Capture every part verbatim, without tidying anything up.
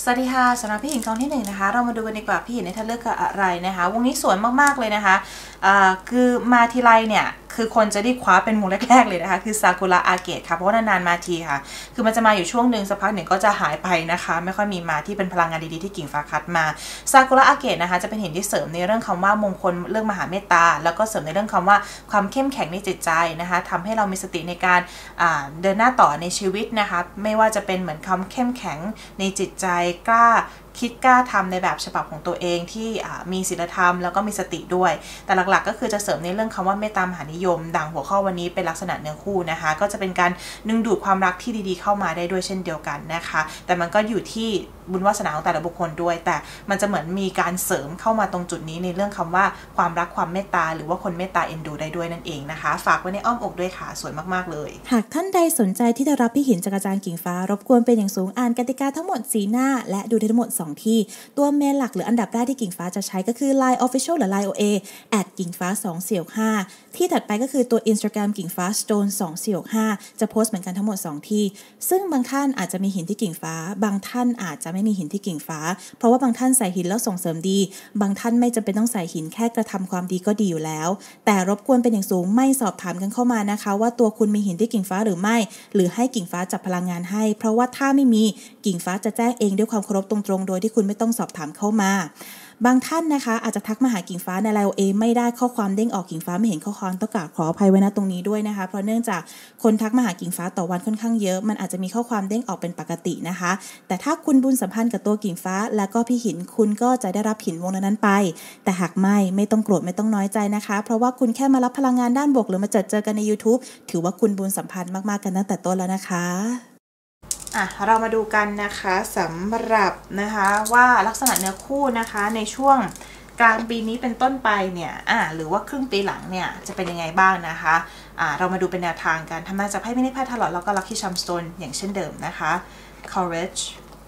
สวัสดีค่ะสำหรับพี่หญิงกองที่หนึ่งนะคะเรามาดูกันดีกว่าพี่หญิงในท่านเลือกอะไรนะคะวงนี้สวยมากๆเลยนะคะอ่าคือมาทีไรเนี่ยคือคนจะได้คว้าเป็นวงแรกๆเลยนะคะคือซากุระอาเกะค่ะเพราะว่านานๆมาทีค่ะคือมันจะมาอยู่ช่วงหนึ่งสักพักหนึ่งก็จะหายไปนะคะไม่ค่อยมีมาที่เป็นพลังงานดีๆที่กิ่งฟ้าคัดมาซากุระอาเกะนะคะจะเป็นหินที่เสริมในเรื่องคำว่ามงคลเรื่องมหาเมตตาแล้วก็เสริมในเรื่องคำว่าความเข้มแข็งในจิตใจนะคะทำให้เรามีสติในการเดินหน้าต่อในชีวิตนะคะไม่ว่าจะเป็นเหมือนความเข้มแข็งในจิตใจกล้าคิดกล้าทำในแบบฉบับของตัวเองที่มีศีลธรรมแล้วก็มีสติด้วยแต่หลักๆก็คือจะเสริมในเรื่องคำว่าเมตตามหานิยมดังหัวข้อวันนี้เป็นลักษณะเนื้อคู่นะคะก็จะเป็นการดึงดูดความรักที่ดีๆเข้ามาได้ด้วยเช่นเดียวกันนะคะแต่มันก็อยู่ที่บุญวาสนาของแต่ละบุคคลด้วยแต่มันจะเหมือนมีการเสริมเข้ามาตรงจุดนี้ในเรื่องคำว่าความรักความเมตตาหรือว่าคนเมตตาเอ็นดูได้ด้วยนั่นเองนะคะฝากไว้ในอ้อมอกด้วยค่ะสวยมากๆเลยหากท่านใดสนใจที่จะรับพี่หินจากอาจารย์กิ่งฟ้ารบกวนเป็นอย่างสูงอ่านกติกาทั้งหมดสีหน้าและดูทั้งหมดสองที่ตัวเมนหลักหรืออันดับแรกที่กิ่งฟ้าจะใช้ก็คือ ไลน์ Official หรือ ไลน์ โอ เอ แอดกิ่งฟ้าสองสี่หกห้าที่ถัดไปก็คือตัว Instagram กิ่งฟ้า สโตนสองสี่หกห้าจะโพสต์เหมือนกันทั้งหมดสองที่ซึ่งบางท่านอาจจะมีหินที่กิ่งฟ้าบางท่านอาจจะไม่มีหินที่กิ่งฟ้าเพราะว่าบางท่านใส่หินแล้วส่งเสริมดีบางท่านไม่จำเป็นต้องใส่หินแค่กระทำความดีก็ดีอยู่แล้วแต่รบกวนเป็นอย่างสูงไม่สอบถามกันเข้ามานะคะว่าตัวคุณมีหินที่กิ่งฟ้าหรือไม่หรือให้กิ่งฟ้าจับพลังงานให้เพราะว่าถ้าไม่มีกิ่งฟ้าจะแจ้งเองด้วยความเคารพตรงๆโดยที่คุณไม่ต้องสอบถามเข้ามาบางท่านนะคะอาจจะทักมาหากิ่งฟ้าใน ไลน์ โอ เอ ไม่ได้ข้อความเด้งออกกิ่งฟ้าไม่เห็นข้อความต้องกราบขออภัยไว้ณตรงนี้ด้วยนะคะเพราะเนื่องจากคนทักมาหากิ่งฟ้าต่อวันค่อนข้างเยอะมันอาจจะมีข้อความเด้งออกเป็นปกตินะคะแต่ถ้าคุณบุญสัมพันธ์กับตัวกิ่งฟ้าแล้วก็พี่หินคุณก็จะได้รับหินวงนั้นไปแต่หากไม่ไม่ต้องโกรธไม่ต้องน้อยใจนะคะเพราะว่าคุณแค่มารับพลังงานด้านบวกหรือมาเจอเจอกันใน YouTube ถือว่าคุณบุญสัมพันธ์มากๆกันตั้งแต่ต้นแล้วนะคะอ่ะเรามาดูกันนะคะสำหรับนะคะว่าลักษณะเนื้อคู่นะคะในช่วงกลางปีนี้เป็นต้นไปเนี่ยอ่ะหรือว่าครึ่งปีหลังเนี่ยจะเป็นยังไงบ้างนะคะอ่ะเรามาดูเป็นแนวทางกันทำนายจากไพ่มินิไพ่ทาโร่แล้วก็ Lucky Charmstone อย่างเช่นเดิมนะคะ Courage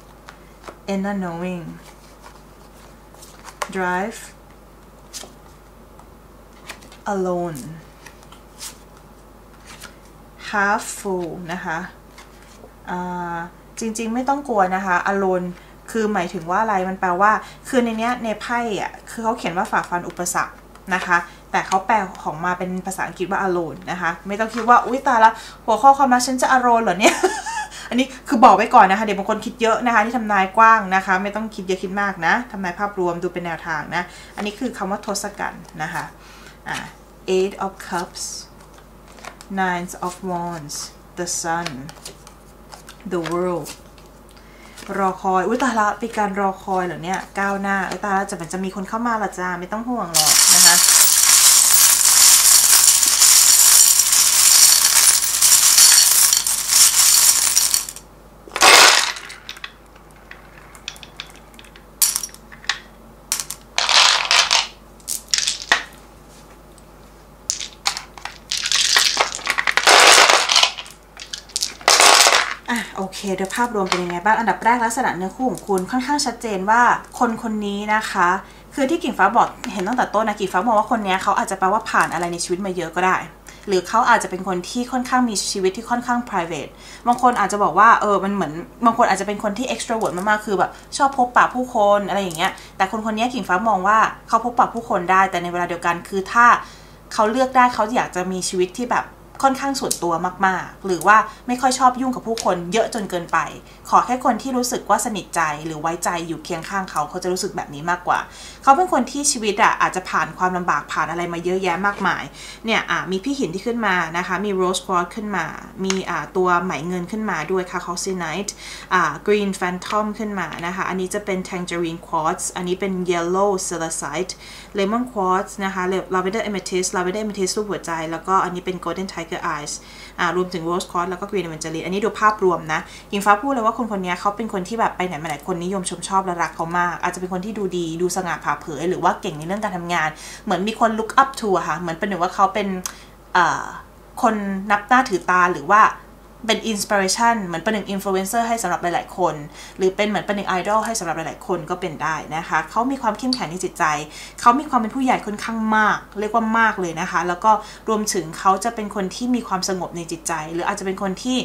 Inner Knowing Drive Alone Half Full นะคะจริงๆไม่ต้องกลัวนะคะ alone คือหมายถึงว่าอะไรมันแปลว่าคือในเนี้ยในไพ่อ่ะคือเขาเขียนว่าฝ่าฟันอุปสรรคนะคะแต่เขาแปลของมาเป็นภาษาอังกฤษว่า alone นะคะไม่ต้องคิดว่าอุ๊ยตายละหัวข้อความรักฉันจะ alone เหรอเนี่ย อันนี้คือบอกไว้ก่อนนะคะเดี๋ยวบางคนคิดเยอะนะคะที่ทำนายกว้างนะคะไม่ต้องคิดเยอะคิดมากนะทำนายภาพรวมดูเป็นแนวทางนะอันนี้คือคำว่าทศกัณฐ์นะคะอ่า eight of cups nine of wands the sun the world รอคอยอุ้ยตายละเป็นการรอคอยเหรอเนี่ยก้าวหน้าอุ้ยตายละจะมันจะมีคนเข้ามาละจ้าไม่ต้องห่วงหรอกนะคะโอเคโดยภาพรวมเป็นยังไงบ้างอันดับแรกลักษณะเนื้อคู่ของคุณค่อนข้างชัดเจนว่าคนคนนี้นะคะคือที่กิ่งฟ้าบอกเห็นตั้งแต่ต้นนะกิ่งฟ้าบอกว่าคนนี้เขาอาจจะแปลว่าผ่านอะไรในชีวิตมาเยอะก็ได้หรือเขาอาจจะเป็นคนที่ค่อนข้างมีชีวิตที่ค่อนข้าง private บางคนอาจจะบอกว่าเออมันเหมือนบางคนอาจจะเป็นคนที่ extrovert มากๆคือแบบชอบพบปะผู้คนอะไรอย่างเงี้ยแต่คนคนนี้กิ่งฟ้ามองว่าเขาพบปะผู้คนได้แต่ในเวลาเดียวกันคือถ้าเขาเลือกได้เขาอยากจะมีชีวิตที่แบบค่อนข้างส่วนตัวมากๆหรือว่าไม่ค่อยชอบยุ่งกับผู้คนเยอะจนเกินไปขอแค่คนที่รู้สึกว่าสนิทใจหรือไว้ใจอยู่เคียงข้างเขาเขาจะรู้สึกแบบนี้มากกว่าเขาเป็นคนที่ชีวิตอ่ะอาจจะผ่านความลำบากผ่านอะไรมาเยอะแยะมากมายเนี่ยอ่ะมีพี่หินที่ขึ้นมานะคะมี Rose Quartz ขึ้นมามีอ่าตัวไหมเงินขึ้นมาด้วยค่ะ Calcinite อ่า Green Phantom ขึ้นมานะคะอันนี้จะเป็น Tangerine Quartz อันนี้เป็น Yellow Silicite Lemon Quartz นะคะ Lavender Amethyst Lavender Amethyst รูปหัวใจแล้วก็อันนี้เป็น Golden Tiger Eyes อ่ารวมถึง Rose Quartz แล้วก็ Green Aventurine อันนี้ดูภาพรวมนะหญิงฟ้าพูดเลยว่าคนคนนี้เขาเป็นคนที่แบบไปไหนมาไหนคนนิยมชมชอบและรักเขามากอาจจะเป็นคนที่ดูดีดูสง่าผ่าเผยหรือว่าเก่งในเรื่องการทำงานเหมือนมีคน look up to ค่ะเหมือนเป็นหนึ่งว่าเขาเป็นคนนับหน้าถือตาหรือว่าเป็น inspiration เหมือนเป็นหนึ่ง influencer ให้สำหรับหลายๆคนหรือเป็นเหมือนเป็นหนึ่ง idol ให้สำหรับหลายๆคนก็เป็นได้นะคะเขามีความเข้มแข็งในจิตใจเขามีความเป็นผู้ใหญ่ค่อนข้างมากเรียกว่ามากเลยนะคะแล้วก็รวมถึงเขาจะเป็นคนที่มีความสงบในจิตใจหรืออาจจะเป็นคนที่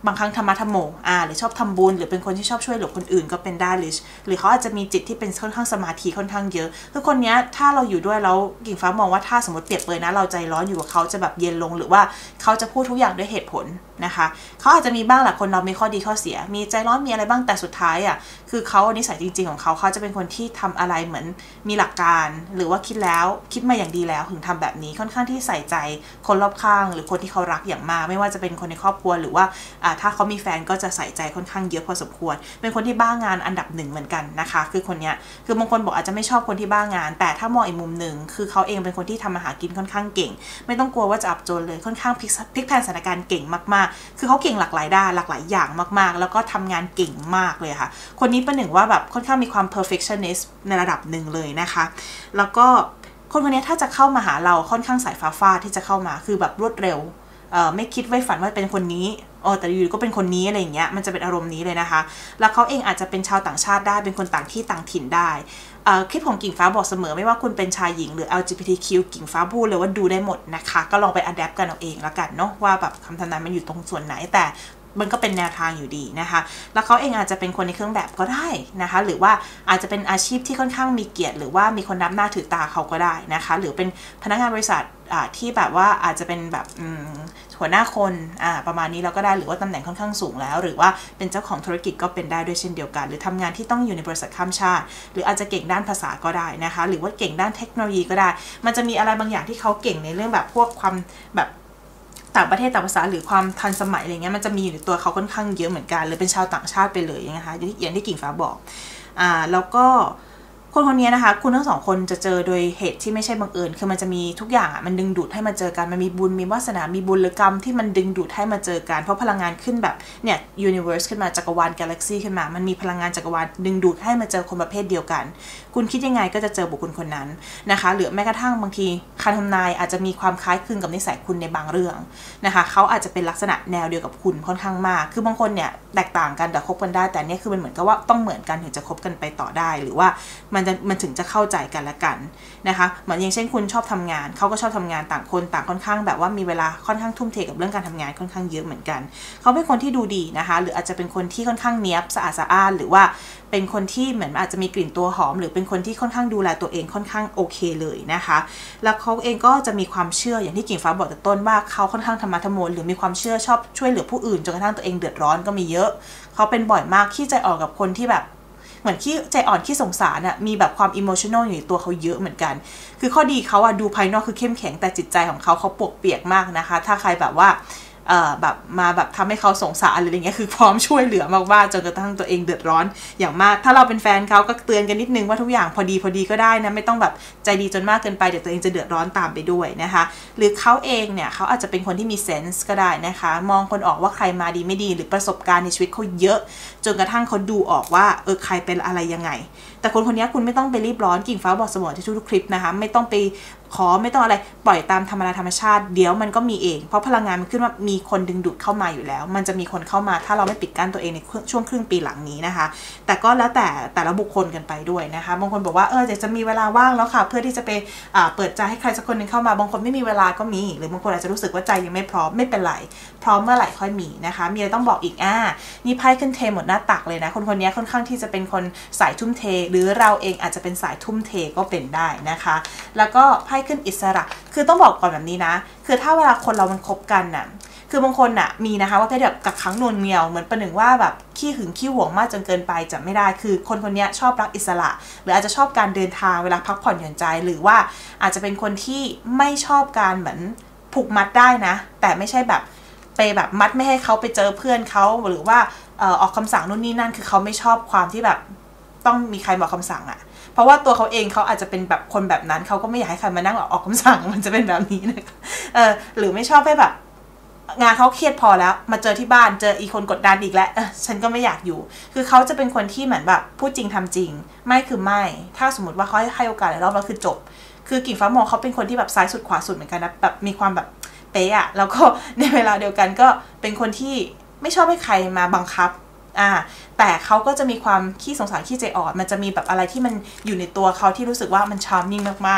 บางครั้งธรรมะธรรมโมอ่าหรือชอบทำบุญหรือเป็นคนที่ชอบช่วยเหลือคนอื่นก็เป็นได้หรือหรือเขาอาจจะมีจิตที่เป็นค่อนข้างสมาธิค่อนข้างเยอะคือคนนี้ถ้าเราอยู่ด้วยแล้วกิ่งฟ้ามองว่าถ้าสมมติเปรียบเปรยนะเราใจร้อนอยู่กับเขาจะแบบเย็นลงหรือว่าเขาจะพูดทุกอย่างด้วยเหตุผลนะคะเขาอาจจะมีบ้างแหละคนเรามีข้อดีข้อเสียมีใจร้อนมีอะไรบ้างแต่สุดท้ายอ่ะคือเขานิสัยจริงๆของเขาเขาจะเป็นคนที่ทำอะไรเหมือนมีหลักการหรือว่าคิดแล้วคิดมาอย่างดีแล้วถึงทำแบบนี้ค่อนข้างที่ใส่ใจคนรอบข้างหรือคนที่เขารักอย่างมากไม่ว่าจะเป็นคนในครอบครัวหรือว่าถ้าเขามีแฟนก็จะใส่ใจค่อนข้างเยอะพอสมควรเป็นคนที่บ้างานอันดับหนึ่งเหมือนกันนะคะคือคนนี้คือบางคนบอกอาจจะไม่ชอบคนที่บ้างานแต่ถ้ามองอีกมุมหนึ่งคือเขาเองเป็นคนที่ทำอาหารกินค่อนข้างเก่งไม่ต้องกลัวว่าจะอับจนเลยค่อนข้างพลิกพลิกแพลงสถานการณ์เก่งมากๆคือเขาเก่งหลากหลายด้านหลากหลายอย่างมากๆแล้วก็ทำงานเก่งมากเลยค่ะคนนี้เป็นหนึ่งว่าแบบค่อนข้างมีความ perfectionist ในระดับหนึ่งเลยนะคะแล้วก็คนคนนี้ถ้าจะเข้ามาหาเราค่อนข้างสายฟ้าฟาดที่จะเข้ามาคือแบบรวดเร็วเอ่อไม่คิดไว้ฝันว่าเป็นคนนี้อ๋อแต่อยู่ก็เป็นคนนี้อะไรอย่างเงี้ยมันจะเป็นอารมณ์นี้เลยนะคะแล้วเขาเองอาจจะเป็นชาวต่างชาติได้เป็นคนต่างที่ต่างถิ่นได้คลิปของกิ่งฟ้าบอกเสมอไม่ว่าคุณเป็นชายหญิงหรือ แอล จี บี ที คิว กิ่งฟ้าพูดเลยว่าดูได้หมดนะคะก็ลองไปอัดแอปกันเอาเองแล้วกันเนาะว่าแบบคำทำนายมันอยู่ตรงส่วนไหนแต่มันก็เป็นแนวทางอยู่ดีนะคะแล้วเขาเองอาจจะเป็นคนในเครื่องแบบก็ได้นะคะหรือว่าอาจจะเป็นอาชีพที่ค่อนข้างมีเกียรติหรือว่ามีคนนับหน้าถือตาเขาก็ได้นะคะหรือเป็นพนักงานบริษัทที่แบบว่าอาจจะเป็นแบบหัวหน้าคนประมาณนี้แล้วก็ได้หรือว่าตำแหน่งค่อนข้างสูงแล้วหรือว่าเป็นเจ้าของธุรกิจก็เป็นได้ด้วยเช่นเดียวกันหรือทำงานที่ต้องอยู่ในบริษัทข้ามชาติหรืออาจจะเก่งด้านภาษาก็ได้นะคะหรือว่าเก่งด้านเทคโนโลยีก็ได้มันจะมีอะไรบางอย่างที่เขาเก่งในเรื่องแบบพวกความแบบต่างประเทศต่างภาษาหรือความทันสมัยอะไรเงี้ยมันจะมีอยู่ในตัวเขาค่อนข้างเยอะเหมือนกันหรือเป็นชาวต่างชาติไปเลยนะคะอย่างที่กิ่งฟ้าบอกอ่าแล้วก็คนคนนี้นะคะคุณทั้งสองคนจะเจอโดยเหตุที่ไม่ใช่บังเอิญคือมันจะมีทุกอย่างอ่ะมันดึงดูดให้มาเจอกันมันมีบุญมีวาสนามีบุญหรือกรรมที่มันดึงดูดให้มาเจอกันเพราะพลังงานขึ้นแบบเนี่ย universe ขึ้นมาจักรวาล galaxy ขึ้นมามันมีพลังงานจักรวาลดึงดูดให้มาเจอคนประเภทเดียวกันคุณคิดยังไงก็จะเจอบุคคลคนนั้นนะคะหรือแม้กระทั่งบางทีคำทำนายอาจจะมีความคล้ายคลึงกับนิสัยคุณในบางเรื่องนะคะเขาอาจจะเป็นลักษณะแนวเดียวกับคุณค่อนข้างมากคือบางคนเนี่ยแตกต่างกันแต่คบกันได้แต่เนี่ยคือมันเหมือนกับว่าต้องเหมือนกันถึงจะคบกันไปต่อได้หรือว่ามันจะมันถึงจะเข้าใจกันและกันนะคะเหมือนอย่างเช่นคุณชอบทำงานเขาก็ชอบทำงานต่างคนต่างค่อนข้างแบบว่ามีเวลาค่อนข้างทุ่มเทกับเรื่องการทำงานค่อนข้างเยอะเหมือนกันเขาเป็นคนที่ดูดีนะคะหรืออาจจะเป็นคนที่ค่อนข้างเนี๊ยบสะอาดสะอ้านหรือว่าเป็นคนที่เหมือนอาจจะมีกลิ่นตัวหอมหรือเป็นคนที่ค่อนข้างดูแลตัวเองค่อนข้างโอเคเลยนะคะแล้วเขาเองก็จะมีความเชื่ออย่างที่กิ่งฟ้าบอกแต่ต้นว่าเขาค่อนข้างธรรมะธรรมโมหรือมีความเชื่อชอบช่วยเหลือผู้อื่นจนกระทั่งตัวเองเดือดร้อนก็มีเยอะเขาเป็นบ่อยมากที่ใจอ่อนกับคนที่แบบเหมือนขี้ใจอ่อนขี้สงสารอ่ะมีแบบความอิโมชันแนลอยู่ในตัวเขาเยอะเหมือนกันคือข้อดีเขาอ่ะดูภายนอกคือเข้มแข็งแต่จิตใจของเขาเขาปวกเปียกมากนะคะถ้าใครแบบว่าเอ่อแบบมาแบบทำให้เขาสงสารอะไรอย่างเงี้ยคือพร้อมช่วยเหลือมากๆจนกระทั่งตัวเองเดือดร้อนอย่างมากถ้าเราเป็นแฟนเขาก็เตือนกันนิดนึงว่าทุกอย่างพอดีพอดีก็ได้นะไม่ต้องแบบใจดีจนมากเกินไปเดี๋ยวตัวเองจะเดือดร้อนตามไปด้วยนะคะหรือเขาเองเนี่ยเขาอาจจะเป็นคนที่มีเซนส์ก็ได้นะคะมองคนออกว่าใครมาดีไม่ดีหรือประสบการณ์ในชีวิตเขาเยอะจนกระทั่งเขาดูออกว่าเออใครเป็นอะไรยังไงแต่คนคนนี้คุณไม่ต้องไปรีบร้อนกิ่งฟ้าบอกเสมอที่ทุกๆคลิปนะคะไม่ต้องไปขอไม่ต้องอะไรปล่อยตามธรรมดาธรรมชาติเดี๋ยวมันก็มีเองเพราะพลังงานมันขึ้นว่ามีคนดึงดูดเข้ามาอยู่แล้วมันจะมีคนเข้ามาถ้าเราไม่ปิดกั้นตัวเองในช่วงครึ่งปีหลังนี้นะคะแต่ก็แล้วแต่แต่ละบุคคลกันไปด้วยนะคะบางคนบอกว่าเออจะมีเวลาว่างแล้วค่ะเพื่อที่จะไปเปิดใจให้ใครสักคนนึงเข้ามาบางคนไม่มีเวลาก็มีหรือบางคนอาจจะรู้สึกว่าใจยังไม่พร้อมไม่เป็นไรพร้อมเมื่อไหร่ค่อยมีนะคะมีอะไรต้องบอกอีกอ่านี่ไพ่ขึ้นเทหมดหน้าตักเลยนะคนคนนี้ค่อนข้างที่จะเป็นคนสายทุ่มเทหรือเราเองอาจจะเป็นสายทุ่มเทก็เป็นได้นะคะแล้วก็ไพ่ขึ้นอิสระคือต้องบอกก่อนแบบนี้นะคือถ้าเวลาคนเรามันคบกันน่ะคือบางคนน่ะมีนะคะว่าแค่แบบกักขังนวลเนียวเหมือนประหนึ่งว่าแบบขี้หึงขี้หวงมากจนเกินไปจะไม่ได้คือคนคนนี้ชอบรักอิสระหรืออาจจะชอบการเดินทางเวลาพักผ่อนหย่อนใจหรือว่าอาจจะเป็นคนที่ไม่ชอบการเหมือนผูกมัดได้นะแต่ไม่ใช่แบบไปแบบมัดไม่ให้เขาไปเจอเพื่อนเขาหรือว่าเอ่อออกคำสั่งนู่นนี่นั่นคือเขาไม่ชอบความที่แบบต้องมีใครบอกคำสั่งอะเพราะว่าตัวเขาเองเขาอาจจะเป็นแบบคนแบบนั้นเขาก็ไม่อยากให้ใครมานั่งออกคำสั่งมันจะเป็นแบบนี้นะเออหรือไม่ชอบให้แบบงานเขาเครียดพอแล้วมาเจอที่บ้านเจออีกคนกดดันอีกแล้วฉันก็ไม่อยากอยู่คือเขาจะเป็นคนที่เหมือนแบบพูดจริงทำจริงไม่คือไม่ถ้าสมมติว่าเขาให้โอกาสในรอบแล้วคือจบคือกิ่งฟ้ามองเขาเป็นคนที่แบบซ้ายสุดขวาสุดเหมือนกันนะแบบมีความแบบเป๊ะอะแล้วก็ในเวลาเดียวกันก็เป็นคนที่ไม่ชอบให้ใครมาบังคับอ่าแต่เขาก็จะมีความขี้สงสารขี้ใจอ่อนมันจะมีแบบอะไรที่มันอยู่ในตัวเขาที่รู้สึกว่ามันชาร์มมิ่งมากๆ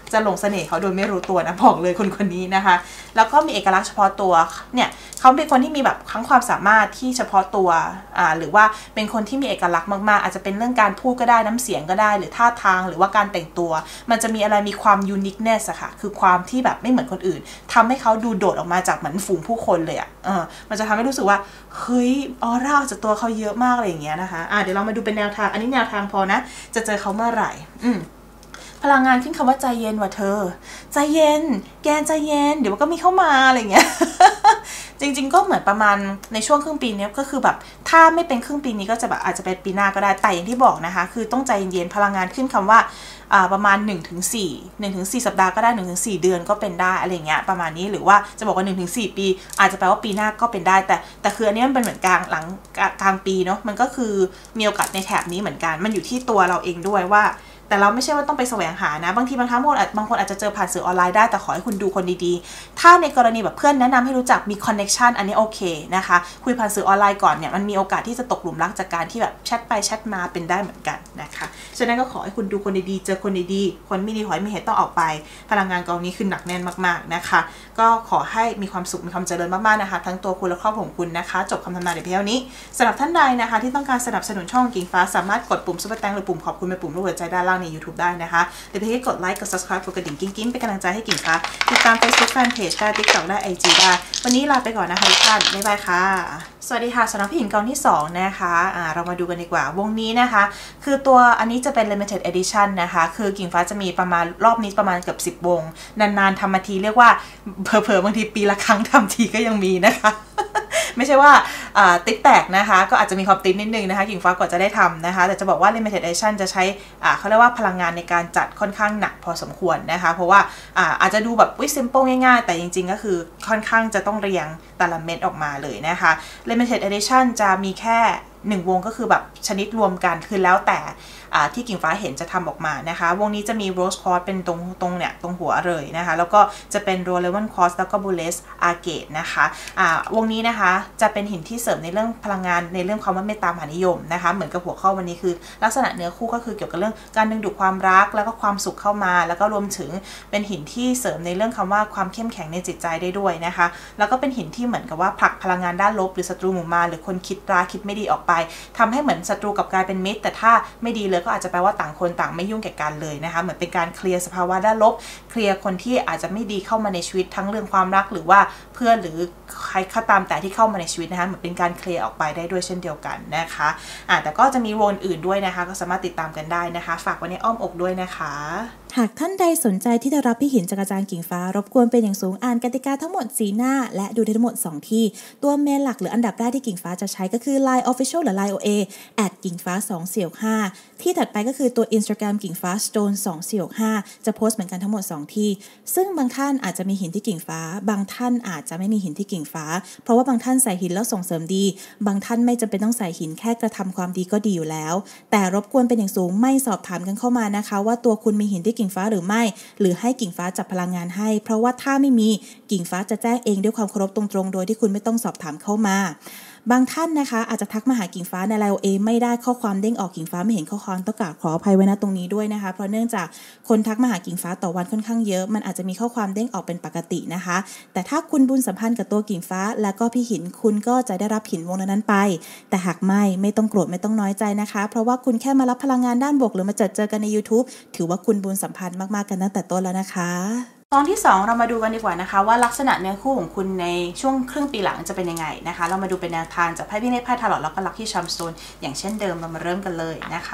จะหลงเสน่ห์เขาโดยไม่รู้ตัวนะบอกเลยคนคนนี้นะคะแล้วก็มีเอกลักษณ์เฉพาะตัวเนี่ยเขาเป็นคนที่มีแบบทั้งความสามารถที่เฉพาะตัวอ่าหรือว่าเป็นคนที่มีเอกลักษณ์มากๆอาจจะเป็นเรื่องการพูดก็ได้น้ำเสียงก็ได้หรือท่าทางหรือว่าการแต่งตัวมันจะมีอะไรมีความ uniqueness อะค่ะคือความที่แบบไม่เหมือนคนอื่นทำให้เขาดูโดดออกมาจากเหมือนฝูงผู้คนเลยอะเออมันจะทำให้รู้สึกว่าเฮ้ยออร่าจากตัวเขาเยอะมากอะไรอย่างเงี้ยนะคะอ่ะเดี๋ยวเรามาดูเป็นแนวทางอันนี้แนวทางพอนะจะเจอเขาเมื่อไหร่อืมพลังงานขึ้นคำว่าใจเย็นว่ะเธอใจเย็นแกนใจเย็นเดี๋ยวมันก็มีเข้ามาอะไรเงี้ย จริงๆก็เหมือนประมาณในช่วงครึ่งปีนี้ก็คือแบบถ้าไม่เป็นครึ่งปีนี้ก็จะแบบอาจจะเป็นปีหน้าก็ได้แต่อย่างที่บอกนะคะคือต้องใจเย็นๆพลังงานขึ้นคำว่าอ่าประมาณ หนึ่งถึงสี่ หนึ่งถึงสี่ สัปดาห์ก็ได้ หนึ่งถึงสี่ เดือนก็เป็นได้อะไรเงี้ยประมาณนี้หรือว่าจะบอกว่า หนึ่งถึงสี่ ปีอาจจะแปลว่าปีหน้าก็เป็นได้แต่แต่คืออันนี้มันเป็นเหมือนกลางหลังกลางปีเนาะมันก็คือมีโอกาสในแถบนี้เหมือนกันมันอยู่ที่ตัวเราเองด้วยว่าแต่เราไม่ใช่ว่าต้องไปแสวงหานะบางทีบางครั้งบางคนอาจจะเจอผ่านสื่อออนไลน์ได้แต่ขอให้คุณดูคนดีๆถ้าในกรณีแบบเพื่อนแนะนำให้รู้จักมีคอนเน็กชันอันนี้โอเคนะคะคุยผ่านสื่อออนไลน์ก่อนเนี่ยมันมีโอกาสที่จะตกหลุมรักจากการที่แบบแชทไปแชทมาเป็นได้เหมือนกันนะคะฉะนั้นก็ขอให้คุณดูคนดีๆเจอคนดีๆคนไม่ดีขอให้มีเหตุต้องออกไปพลังงานกองนี้คือหนักแน่นมากๆนะคะก็ขอให้มีความสุขมีความเจริญมากๆนะคะทั้งตัวคุณและครอบครัวของคุณนะคะจบคำทำนายในเพียงนี้สำหรับท่านใดนะคะที่ต้องการสนับสนุนช่องกิ่งฟ้าสามารถกดปุ่มซุปเปอร์แตงหรือปุ่มขอบคุณเป็นปุ่มรูปหัวใจด้านล่างใน YouTube ได้นะคะหรือเพียงแค่กดไลค์กด ซับสไครบ์ กดกระดิ่งกิ๊งๆเป็นกำลังใจให้กิ่งฟ้าติดตาม Facebook Fanpage ได้ TikTok ได้ ไอ จี ได้วันนี้ลาไปก่อนนะคะทุกท่านบ๊ายบายค่ะสวัสดีค่ะสำหรับผู้หญิงกองที่สองนะคะอ่าเรามาดูกันดีกว่าวงนี้นะคะคือตัวอันนี้จะเป็น Limited Edition นะคะคือกิ่งฟ้าจะมีประมาณรอบนี้ประมาณเกือบสิบวงนานๆทำมาทีเรียกว่าเผลอๆบางทีปีละครั้งทำทีก็ยังมีนะคะไม่ใช่ว่าติ๊กแตกนะคะก็อาจจะมีความติ๊กนิดนึงนะคะกิ่งฟ้ากว่าจะได้ทำนะคะแต่จะบอกว่า Limited Edition จะใช้เขาเรียกว่าพลังงานในการจัดค่อนข้างหนักพอสมควรนะคะเพราะว่าอาจจะดูแบบวิซิมเปิลง่ายๆแต่จริงๆก็คือค่อนข้างจะต้องเรียงแต่ละเม็ดออกมาเลยนะคะ Limited Edition จะมีแค่หนึ่งวงก็คือแบบชนิดรวมกันคือแล้วแต่ที่กิ่งฟ้าเห็นจะทำออกมานะคะวงนี้จะมี Rose Quartz เป็นตรงตรงเนี่ยตรงหัวเลยนะคะแล้วก็จะเป็น Rowan Quartz แล้วก็ Bulles Agate นะคะวงนี้นะคะจะเป็นหินที่เสริมในเรื่องพลังงานในเรื่องความว่าเมตตามหานิยมนะคะเหมือนกับหัวข้อวันนี้คือลักษณะเนื้อคู่ก็คือเกี่ยวกับเรื่องการดึงดูดความรักแล้วก็ความสุขเข้ามาแล้วก็รวมถึงเป็นหินที่เสริมในเรื่องคำว่าความเข้มแข็งในจิตใจได้ด้วยนะคะแล้วก็เป็นหินที่เหมือนกับว่าผลักพลังงานด้านลบหรือศัตรูหมู่มารหรือคนคิดร้ายคิดไม่ดีออกไปทำให้เหมือนศัตรูกับกลายเป็นมิตรแต่ถ้าไม่ดีเลยก็อาจจะแปลว่าต่างคนต่างไม่ยุ่งแก่กันเลยนะคะเหมือนเป็นการเคลียร์สภาวะด้านลบเคลียร์คนที่อาจจะไม่ดีเข้ามาในชีวิตทั้งเรื่องความรักหรือว่าเพื่อนหรือใครก็ตามแต่ที่เข้ามาในชีวิตนะคะเหมือนเป็นการเคลียร์ออกไปได้ด้วยเช่นเดียวกันนะคะอ่าแต่ก็จะมีโรนอื่นด้วยนะคะก็สามารถติดตามกันได้นะคะฝากไว้ในอ้อมอกด้วยนะคะหากท่านใดสนใจที่จะรับพี่หินจากอาจารย์กิ่งฟ้ารบกวนเป็นอย่างสูงอ่านกติกาทั้งหมดสีหน้าและดูได้ทั้งหมดสองที่ตัวเมนหลักหรืออันดับแรกที่กิ่งฟ้าจะใช้ก็คือ ไลน์ Official หรือ ไลน์ โอ เอ แอท กิ่งฟ้าสองสี่หกห้าที่ถัดไปก็คือตัว Instagram กิ่งฟ้า สโตนสองสี่หกห้าจะโพสต์เหมือนกันทั้งหมดสองที่ซึ่งบางท่านอาจจะมีหินที่กิ่งฟ้าบางท่านอาจจะไม่มีหินที่กิ่งฟ้าเพราะว่าบางท่านใส่หินแล้วส่งเสริมดีบางท่านไม่จำเป็นต้องใส่หินแค่กระทำความดีก็ดีอยู่แล้วแต่รบกวนเป็นอย่างสูงไม่สอบถามกันเข้ามานะคะว่าตัวคุณมีหินที่กิ่งฟ้าหรือไม่หรือให้กิ่งฟ้าจับพลังงานให้เพราะว่าถ้าไม่มีกิ่งฟ้าจะแจ้งเองด้วยความเคารพตรงๆโดยที่คุณไม่ต้องสอบถามเข้ามาบางท่านนะคะอาจจะทักมาหากิ่งฟ้าใน ไลน์ โอ เอ ไม่ได้ข้อความเด้งออกกิ่งฟ้าไม่เห็นข้อความต้องกราบขออภัยไว้ณตรงนี้ด้วยนะคะเพราะเนื่องจากคนทักมาหากิ่งฟ้าต่อวันค่อนข้างเยอะมันอาจจะมีข้อความเด้งออกเป็นปกตินะคะแต่ถ้าคุณบุญสัมพันธ์กับตัวกิ่งฟ้าแล้วก็พี่หินคุณก็จะได้รับหินวงนั้นไปแต่หากไม่ไม่ต้องโกรธไม่ต้องน้อยใจนะคะเพราะว่าคุณแค่มารับพลังงานด้านบวกหรือมาเจอเจอกันใน YouTube ถือว่าคุณบุญสัมพันธ์มากๆกันตั้งแต่ต้นแล้วนะคะตอนที่สองเรามาดูกันดีกว่านะคะว่าลักษณะเนื้อคู่ของคุณในช่วงครึ่งปีหลังจะเป็นยังไงนะคะเรามาดูเป็นแนวทางจากไพ่พี่เนตไพ่ทาร์ลอตแล้วก็ลัคกี้ชัมสโตนอย่างเช่นเดิมเรามาเริ่มกันเลยนะคะ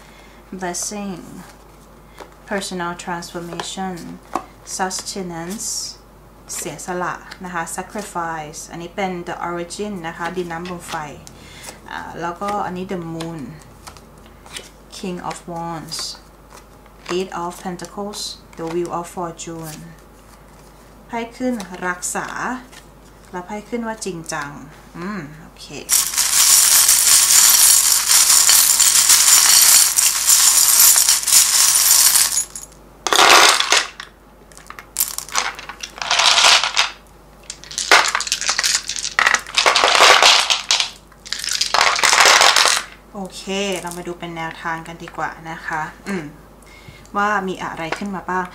blessing personal transformation sustenance เสียสละนะคะ sacrifice อันนี้เป็น the origin นะคะดินน้ำลมไฟแล้วก็อันนี้ the moon king of wands eight of pentacles the wheel of fortune ไพ่ขึ้นรักษาแล้วไพ่ขึ้นว่าจริงจังอืมโอเคโอเคเรามาดูเป็นแนวทางกันดีกว่านะคะอืมว่ามีอะไรขึ้นมาบ้าง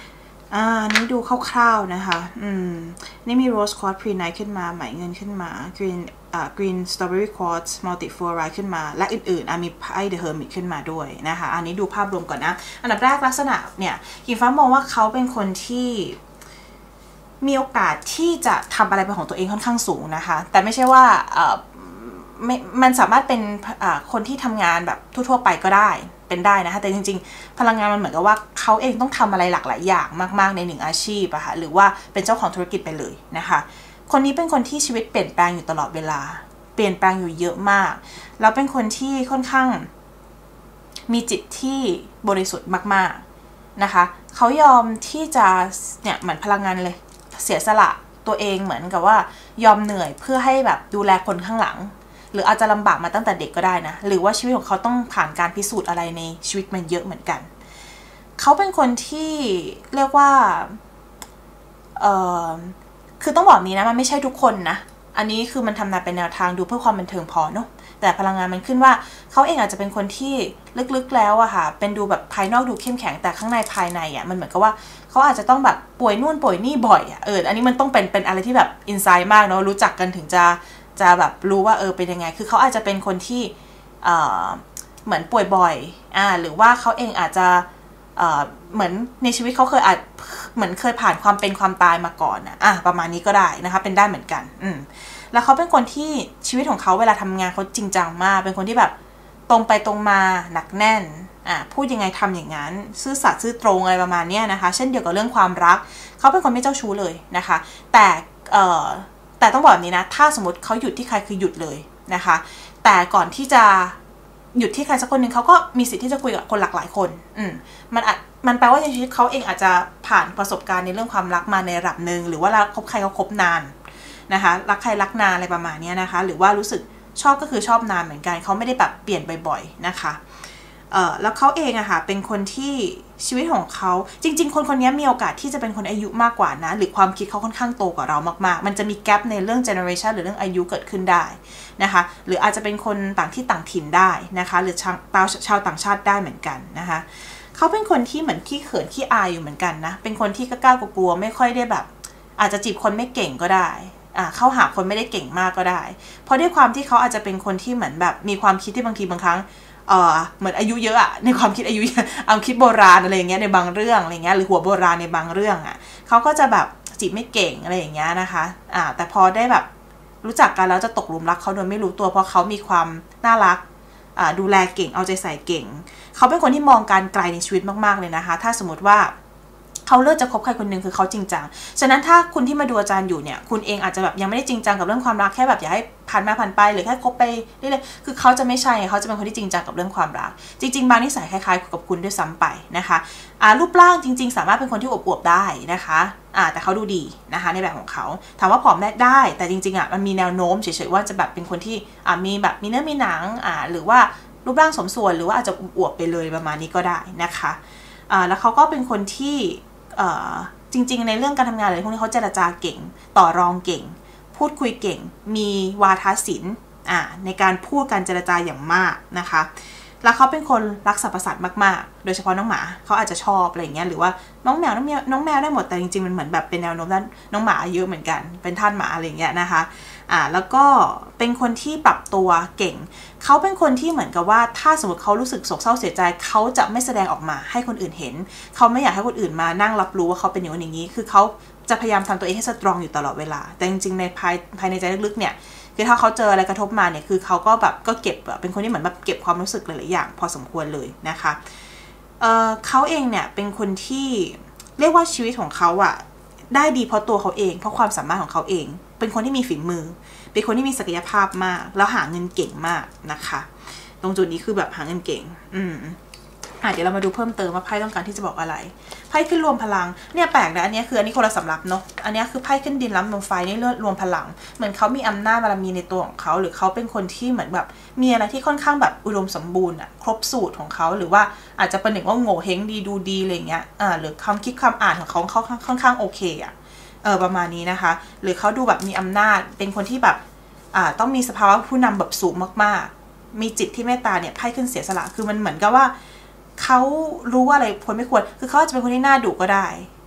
อ่านี่ดูคร่าวๆนะคะอืมนี่มี Rose Quartz Prehnite ขึ้นมาไหมเงินขึ้นมา Green อ่า Green Strawberry Quartz Multifluoride ขึ้นมาและอื่นๆอ่ะมีไพ่ The Hermit ขึ้นมาด้วยนะคะอันนี้ดูภาพรวมก่อนนะอันดับแรกลักษณะเนี่ยกิ่งฟ้ามองว่าเขาเป็นคนที่มีโอกาสที่จะทำอะไรเป็นของตัวเองค่อนข้างสูงนะคะแต่ไม่ใช่ว่าเอ่อไม่มันสามารถเป็นคนที่ทำงานแบบทั่วๆไปก็ได้เป็นได้นะคะแต่จริงๆพลังงานมันเหมือนกับว่าเขาเองต้องทำอะไรหลากหลายอย่างมากๆในหนึ่งอาชีพอะค่ะหรือว่าเป็นเจ้าของธุรกิจไปเลยนะคะคนนี้เป็นคนที่ชีวิตเปลี่ยนแปลงอยู่ตลอดเวลาเปลี่ยนแปลงอยู่เยอะมากแล้วเป็นคนที่ค่อนข้างมีจิตที่บริสุทธิ์มากๆนะคะเขายอมที่จะเนี่ยเหมือนพลังงานเลยเสียสละตัวเองเหมือนกับว่ายอมเหนื่อยเพื่อให้แบบดูแลคนข้างหลังหรืออาจจะลำบากมาตั้งแต่เด็กก็ได้นะหรือว่าชีวิตของเขาต้องผ่านการพิสูจน์อะไรในชีวิตมันเยอะเหมือนกันเขาเป็นคนที่เรียกว่าเออคือต้องบอกนี้นะมันไม่ใช่ทุกคนนะอันนี้คือมันทำนายเป็นแนวทางดูเพื่อความบันเทิงพอเนาะแต่พลังงานมันขึ้นว่าเขาเองอาจจะเป็นคนที่ลึกๆแล้วอะค่ะเป็นดูแบบภายนอกดูเข้มแข็งแต่ข้างในภายในอะมันเหมือนกับว่าเขาอาจจะต้องแบบป่วยนู่นป่วยนี่บ่อยอะเอออันนี้มันต้องเป็นเป็นอะไรที่แบบอินไซด์มากเนาะรู้จักกันถึงจะจะแบบรู้ว่าเออเป็นยังไงคือเขาอาจจะเป็นคนที่เอ่อเหมือนป่วยบ่อยอ่าหรือว่าเขาเองอาจจะเอ่อเหมือนในชีวิตเขาเคยอาจเหมือนเคยผ่านความเป็นความตายมาก่อนอ่ะอ่ะประมาณนี้ก็ได้นะคะเป็นได้เหมือนกันอืมแล้วเขาเป็นคนที่ชีวิตของเขาเวลาทำงานเขาจริงจังมากเป็นคนที่แบบตรงไปตรงมาหนักแน่นอ่ะพูดยังไงทำอย่างนั้นซื่อสัตย์ซื่อตรงอะไรประมาณนี้นะคะเช่นเดียวกับเรื่องความรักเขาเป็นคนไม่เจ้าชู้เลยนะคะแต่เอ่อแต่ต้องบอกแบบนี้นะถ้าสมมติเขาหยุดที่ใครคือหยุดเลยนะคะแต่ก่อนที่จะหยุดที่ใครสักคนหนึ่งเขาก็มีสิทธิ์ที่จะคุยกับคนหลากหลายคนอืมมันอาจมันแปลว่าในชีวิตเขาเองอาจจะผ่านประสบการณ์ในเรื่องความรักมาในระดับหนึ่งหรือว่ารักคบใครเขาคบนานนะคะรักใครรักนานอะไรประมาณนี้นะคะหรือว่ารู้สึกชอบก็คือชอบนานเหมือนกันเขาไม่ได้แบบเปลี่ยนบ่อยๆนะคะเอ่อแล้วเขาเองอะค่ะเป็นคนที่ชีวิตของเขาจริงๆคนคนนี้มีโอกาสที่จะเป็นคนอายุมากกว่านะหรือความคิดเขาค่อนข้างโตกว่าเรามากๆมันจะมีแกลบในเรื่องเจเนอเรชันหรือเรื่องอายุเกิดขึ้นได้นะคะหรืออาจจะเป็นคนต่างที่ต่างถิ่นได้นะคะหรือชาวชาวต่างชาติได้เหมือนกันนะคะเขาเป็นคนที่เหมือนขี้เขินขี้อายอยู่เหมือนกันนะเป็นคนที่กล้ากลัวไม่ค่อยได้แบบอาจจะจีบคนไม่เก่งก็ได้อ่าเข้าหาคนไม่ได้เก่งมากก็ได้เพราะด้วยความที่เขาอาจจะเป็นคนที่เหมือนแบบมีความคิดที่บางทีบางครั้งเออเหมือนอายุเยอะอะในความคิดอายุเอาคิดโบราณอะไรอย่างเงี้ยในบางเรื่องอะไรเงี้ยหรือหัวโบราณในบางเรื่องอะเขาก็จะแบบจีบไม่เก่งอะไรอย่างเงี้ยนะคะอ่าแต่พอได้แบบรู้จักกันแล้วจะตกหลุมรักเขาโดยไม่รู้ตัวเพราะเขามีความน่ารักอ่าดูแลเก่งเอาใจใส่เก่งเขาเป็นคนที่มองการไกลในชีวิตมากๆเลยนะคะถ้าสมมติว่าเขาเลือกจะคบใครคนหนึ่งคือเขาจริงจังฉะนั้นถ้าคุณที่มาดูอาจารย์อยู่เนี่ยคุณเองอาจจะแบบยังไม่ได้จริงจังกับเรื่องความรักแค่แบบอยากให้ผ่านมาผ่านไปหรือแค่คบไปเรื่อยๆคือเขาจะไม่ใช่เขาจะเป็นคนที่จริงจังกับเรื่องความรักจริงๆบางนิสัยคล้ายๆกับคุณด้วยซ้ำไปนะคะอ่ารูปร่างจริงๆสามารถเป็นคนที่อวบๆได้นะคะอ่าแต่เขาดูดีนะคะในแบบของเขาถามว่าผอมได้แต่จริงๆอ่ะมันมีแนวโน้มเฉยๆว่าจะแบบเป็นคนที่อ่ามีแบบมีเนื้อมีหนังอ่าหรือว่ารูปร่างสมส่วนหรือว่าอาจจะอวบไปเลยประมาณนี้ก็ได้นะคะอ่าแล้วเขาก็เป็นคนที่จริงๆในเรื่องการทำงานอะไรพวกนี้เขาเจรจาเก่งต่อรองเก่งพูดคุยเก่งมีวาทศิลป์ในการพูดการเจรจาอย่างมากนะคะแล้วเขาเป็นคนรักสรรพสัตว์มากๆโดยเฉพาะน้องหมาเขาอาจจะชอบอะไรอย่างเงี้ยหรือว่าน้องแมวน้องแมวน้องแมวได้หมดแต่จริงๆมันเหมือนแบบเป็นแนวโน้มด้านน้องหมาเยอะเหมือนกันเป็นท่านหมาอะไรอย่างเงี้ยนะคะอ่าแล้วก็เป็นคนที่ปรับตัวเก่งเขาเป็นคนที่เหมือนกับว่าถ้าสมมติเขารู้สึกโศกเศร้าเสียใจเขาจะไม่แสดงออกมาให้คนอื่นเห็นเขาไม่อยากให้คนอื่นมานั่งรับรู้ว่าเขาเป็นอย่างนี้คือเขาจะพยายามทำตัวเองให้สตรองอยู่ตลอดเวลาแต่จริงๆในภายภายในใจลึกๆเนี่ยคือถ้าเขาเจออะไรกระทบมาเนี่ยคือเขาก็แบบก็เก็บเป็นคนที่เหมือนแบบเก็บความรู้สึกหลายๆอย่างพอสมควรเลยนะคะเอ่อเขาเองเนี่ยเป็นคนที่เรียกว่าชีวิตของเขาอะได้ดีเพราะตัวเขาเองเพราะความสามารถของเขาเองเป็นคนที่มีฝีมือเป็นคนที่มีศักยภาพมากแล้วหาเงินเก่งมากนะคะตรงจุดนี้คือแบบหาเงินเก่งอืมอ่ะเดี๋ยวเรามาดูเพิ่มเติมว่าไพ่ต้องการที่จะบอกอะไรไพ่ขึ้นรวมพลังเนี่ยแปลกนะอันนี้คืออันนี้คนละสำรับเนาะอันนี้คือไพ่ขึ้นดินล้ำลมไฟนี่เลือดรวมพลังเหมือนเขามีอำนาจบารมีในตัวของเขาหรือเขาเป็นคนที่เหมือนแบบมีอะไรที่ค่อนข้างแบบอุดมสมบูรณ์อะครบสูตรของเขาหรือว่าอาจจะเป็นหนึ่งว่าโง่เฮงดีดูดีอะไรเงี้ยอ่าหรือความคิดความอ่านของเขาเขาค่อนข้างโอเคอะเออประมาณนี้นะคะหรือเขาดูแบบมีอำนาจเป็นคนที่แบบอ่าต้องมีสภาวะผู้นำแบบสูงมากๆมีจิตที่เมตตาเนี่ยไพ่ขึ้นเสียสละคือมันเหมือนกับว่าเขารู้ว่าอะไรควรไม่ควรคือเขาจะเป็นคนที่น่าดุก็ได้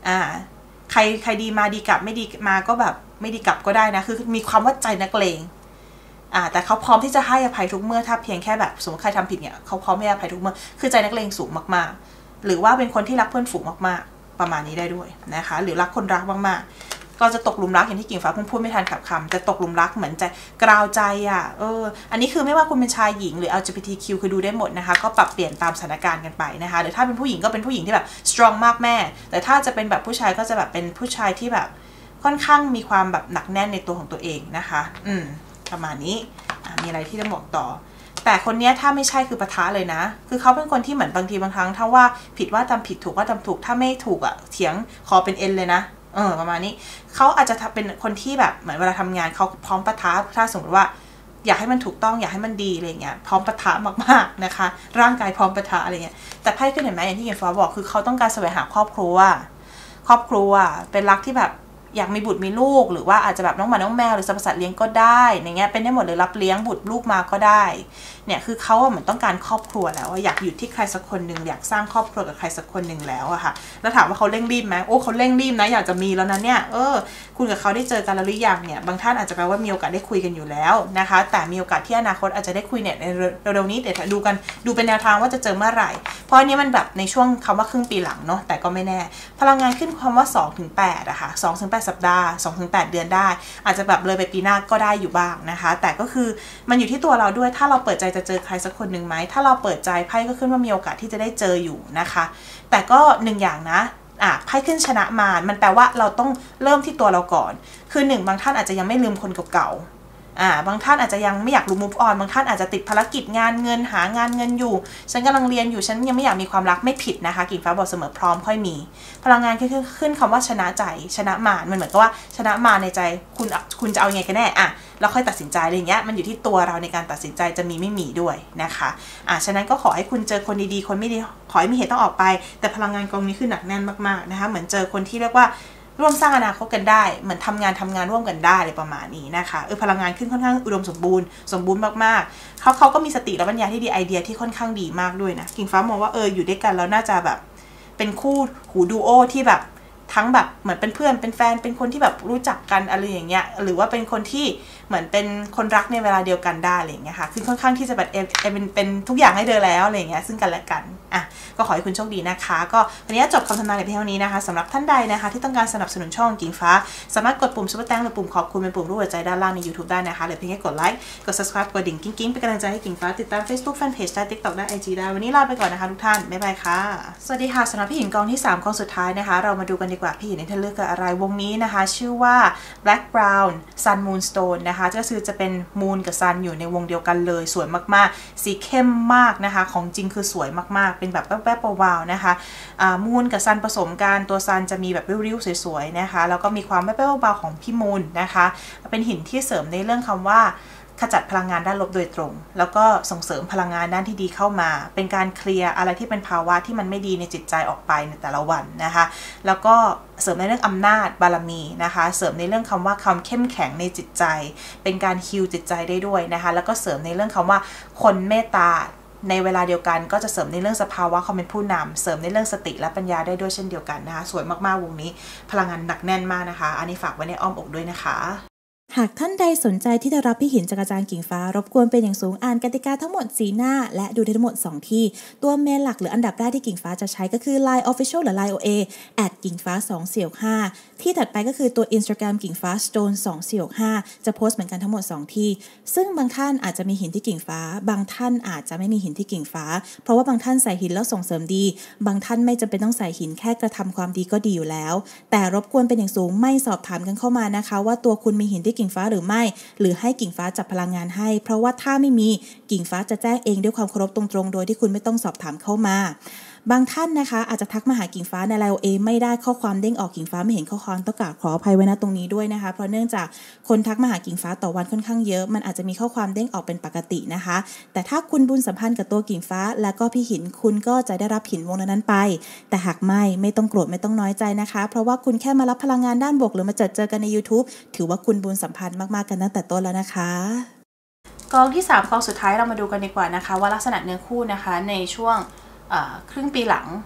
อ่าใครใครดีมาดีกลับไม่ดีมาก็แบบไม่ดีกลับก็ได้นะคือมีความว่าใจนักเลงอ่าแต่เขาพร้อมที่จะให้อภัยทุกเมื่อถ้าเพียงแค่แบบสมมติใครทำผิดเนี่ยเขาพร้อมให้อภัยทุกเมื่อคือใจนักเลงสูงมากๆหรือว่าเป็นคนที่รักเพื่อนฝูงมากๆประมาณนี้ได้ด้วยนะคะหรือรักคนรักมากๆก็จะตกหลุมรักอย่างที่กิ่งฟ้าเพิ่งพูดไม่ทันขับคำจะตกหลุมรักเหมือนจะกราวใจอ่ะเอออันนี้คือไม่ว่าคุณเป็นชายหญิงหรือ แอล จี บี ที คิว คือดูได้หมดนะคะก็ปรับเปลี่ยนตามสถานการณ์กันไปนะคะหรือถ้าเป็นผู้หญิงก็เป็นผู้หญิงที่แบบ strong มากแม่แต่ถ้าจะเป็นแบบผู้ชายก็จะแบบเป็นผู้ชายที่แบบค่อนข้างมีความแบบหนักแน่นในตัวของตัวเองนะคะอืมประมาณนี้มีอะไรที่จะบอกต่อแต่คนนี้ถ้าไม่ใช่คือปะทะเลยนะคือเขาเป็นคนที่เหมือนบางทีบางครั้งถ้าว่าผิดว่าทำผิดถูกว่าทำถูกถ้าไม่ถูกอ่ะเถียงคอเป็นเอ็นเลยนะเออประมาณนี้เขาอาจจะเป็นคนที่แบบเหมือนเวลาทำงานเขาพร้อมปะทะถ้าสมมติว่าอยากให้มันถูกต้องอยากให้มันดีอะไรเงี้ยพร้อมปะทะมากๆนะคะร่างกายพร้อมปะทะอะไรเงี้ยแต่ไพ่ขึ้นเห็นไหมอย่างที่เห็นฟ้าบอกคือเขาต้องการแสวงหาครอบครัวครอบครัวเป็นรักที่แบบอยากมีบุตรมีลูกหรือว่าอาจจะแบบน้องหมาน้องแมวหรือสัตว์สัตว์เลี้ยงก็ได้อย่างเงี้ยเป็นได้หมดเลยรับเลี้ยงบุตรลูกมาก็ได้เนี่ยคือเขาเหมือนต้องการครอบครัวแล้วอยากอยู่ที่ใครสักคนหนึ่งอยากสร้างครอบครัวกับใครสักคนหนึ่งแล้วอะค่ะแล้วถามว่าเขาเร่งรีบไหมโอ้เขาเร่งรีบนะอยากจะมีแล้วนะเนี่ยเออคุณกับเขาได้เจอกันแล้วหรือยังเนี่ยบางท่านอาจจะแปลว่ามีโอกาสได้คุยกันอยู่แล้วนะคะแต่มีโอกาสที่อนาคตอาจจะได้คุยเนี่ยในเร็วๆนี้เดี๋ยวดูกันดูเป็นแนวทางว่าจะเจอเมื่อไหร่เพราะอันนี้มันแบบในช่วงคำว่าครึ่งปีหลังเนาะแต่ก็ไม่แน่พลังงานขึ้นคำว่า สองถึงแปด อะค่ะ สองถึงแปด สัปดาห์ สองถึงแปด เดือนได้อาจจะแบบเลยไปปีหน้าก็ได้อยู่บ้างนะคะแต่ก็คือมันอยู่ที่ตัวเราด้วยถ้าเราเปิดใจจะเจอใครสักคนหนึ่งไหมถ้าเราเปิดใจไพ่ก็ขึ้นว่ามีโอกาสที่จะได้เจออยู่นะคะแต่ก็หนึ่งอย่างนะอ่ะไพ่ขึ้นชนะมารมันแปลว่าเราต้องเริ่มที่ตัวเราก่อนคือหนึ่งบางท่านอาจจะยังไม่ลืมคนเก่าอ่าบางท่านอาจจะยังไม่อยากรู้ move on บางท่านอาจจะติดภารกิจงานเงินหางานเงินอยู่ฉันกำลังเรียนอยู่ฉันยังไม่อยากมีความรักไม่ผิดนะคะกิ่งฟ้าบอกเสมอพร้อมค่อยมีพลังงานขึ้นขึ้นคำว่าชนะใจชนะมารมันเหมือนกับว่าชนะมารในใจคุณคุณจะเอายังไงกันแน่อ่ะแล้วค่อยตัดสินใจอะไรอย่างเงี้ยมันอยู่ที่ตัวเราในการตัดสินใจจะมีไม่มีด้วยนะคะอ่ะฉะนั้นก็ขอให้คุณเจอคนดีๆคนไม่ดีขอให้มีเหตุต้องออกไปแต่พลังงานกองนี้คือหนักแน่นมากๆนะคะเหมือนเจอคนที่เรียกว่าร่วมสร้างอนาคตกันได้เหมือนทำงานทำงานร่วมกันได้อะไรประมาณนี้นะคะเออพลังงานขึ้นค่อนข้างอุดมสมบูรณ์สมบูรณ์มากๆเขาเขาก็มีสติและปัญญาที่ดีไอเดียที่ค่อนข้างดีมากด้วยนะกิ่งฟ้ามองว่าเอออยู่ด้วยกันแล้วน่าจะแบบเป็นคู่หูดูโอที่แบบทั้งแบบเหมือนเป็นเพื่อนเป็นแฟนเป็นคนที่แบบรู้จักกันอะไรอย่างเงี้ยหรือว่าเป็นคนที่เหมือนเป็นคนรักในเวลาเดียวกันได้อะไรอย่างเงี้ยค่ะคือค่อนข้างที่จะแบบเอเป็นเป็นทุกอย่างให้เธอแล้วอะไรอย่างเงี้ยซึ่งกันและกันอ่ะก็ขอให้คุณโชคดีนะคะก็วันนี้จบคำทำนายในเพียงเท่านี้นะคะสำหรับท่านใดนะคะที่ต้องการสนับสนุนช่องกิ่งฟ้าสามารถกดปุ่มซุปเปอร์แตงหรือปุ่มขอบคุณเป็นปุ่มรูปหัวใจด้านล่างใน YouTube ได้นะคะหรือเพียงแค่กดไลค์กด subscribe กดดิ่งกิ๊งๆเป็นกำลังใจให้กิ่งฟ้าติดตาม Facebook Fanpage ได้ TikTok ได้ ไอ จี ได้วันนี้ลาไปก่อนนะคะทุกท่านบ๊ายบายค่ะสวัสดีค่ะสำหรับพี่หญิงกองที่สามกองสุดท้ายนะคะเรามาดูกันดีกว่าพี่หญิงในเธอเลือกกับอะไรวงนี้นะคะชื่อว่า Black Brown Sun Moonstone นะคะก็คือจะเป็น Moon กับ Sun อยู่ในวงเดียวกันเลยสวยมากๆสีเข้มมากนะคะของจริงคือสวยมากๆเป็นแบบแป๊บๆวาวๆนะคะมูนกับซันผสมกันตัวซันจะมีแบบริ้วๆสวยๆนะคะแล้วก็มีความแป๊บๆเบาๆของพี่มูนนะคะเป็นหินที่เสริมในเรื่องคำว่าขจัดพลังงานด้านลบโดยตรงแล้วก็ส่งเสริมพลังงานด้านที่ดีเข้ามาเป็นการเคลียร์อะไรที่เป็นภาวะที่มันไม่ดีในจิตใจออกไปในแต่ละวันนะคะแล้วก็เสริมในเรื่องอำนาจบารมีนะคะเสริมในเรื่องคำว่าความเข้มแข็งในจิตใจเป็นการฮีลจิตใจได้ด้วยนะคะแล้วก็เสริมในเรื่องคำว่าคนเมตตาในเวลาเดียวกันก็จะเสริมในเรื่องสภาวะความเป็นผู้นำเสริมในเรื่องสติและปัญญาได้ด้วยเช่นเดียวกันนะคะสวยมากๆวงนี้พลังงานหนักแน่นมากนะคะอันนี้ฝากไว้ในอ้อมอกด้วยนะคะหากท่านใดสนใจที่จะรับพี่หินจากอาจารย์กิ่งฟ้ารบกวนเป็นอย่างสูงอ่านกติกาทั้งหมดสีหน้าและดูทั้งหมดสองที่ตัวเมนหลักหรืออันดับแรกที่กิ่งฟ้าจะใช้ก็คือ ไลน์ Official หรือ ไลน์ โอ เอ แอดกิ่งฟ้าสองสี่หกห้าที่ถัดไปก็คือตัว Instagram กิ่งฟ้า สโตนสองสี่หกห้าจะโพสต์เหมือนกันทั้งหมดสองที่ซึ่งบางท่านอาจจะมีหินที่กิ่งฟ้าบางท่านอาจจะไม่มีหินที่กิ่งฟ้าเพราะว่าบางท่านใส่หินแล้วส่งเสริมดีบางท่านไม่จำเป็นต้องใส่หินแค่กระทำความดีก็ดีอยู่แล้วแต่รบกวนเป็นอย่างสูงไม่สอบถามกันเข้ามานะคะว่าตัวคุณมีหินที่กิ่งฟ้าหรือไม่หรือให้กิ่งฟ้าจับพลังงานให้เพราะว่าถ้าไม่มีกิ่งฟ้าจะแจ้งเองด้วยความเคารพตรงๆโดยที่คุณไม่ต้องสอบถามเข้ามาบางท่านนะคะอาจจะทักมาหากิ่งฟ้าใน ไลน์ โอ เอ ไม่ได้ข้อความเด้งออกกิ่งฟ้าไม่เห็นข้อความต้องกราบขออภัยไว้ณตรงนี้ด้วยนะคะเพราะเนื่องจากคนทักมาหากิ่งฟ้าต่อวันค่อนข้างเยอะมันอาจจะมีข้อความเด้งออกเป็นปกตินะคะแต่ถ้าคุณบุญสัมพันธ์กับตัวกิ่งฟ้าแล้วก็พี่หินคุณก็จะได้รับหินวงนั้นไปแต่หากไม่ไม่ต้องโกรธไม่ต้องน้อยใจนะคะเพราะว่าคุณแค่มารับพลังงานด้านบวกหรือมาเจอเจอกันใน YouTube ถือว่าคุณบุญสัมพันธ์มากๆกันตั้งแต่ต้นแล้วนะคะกองที่สามกองสุดท้ายเรามาดูกันดีกว่านะคะว่าลักษณะเนื้อคู่นะคะในช่วงครึ่งปีหลัง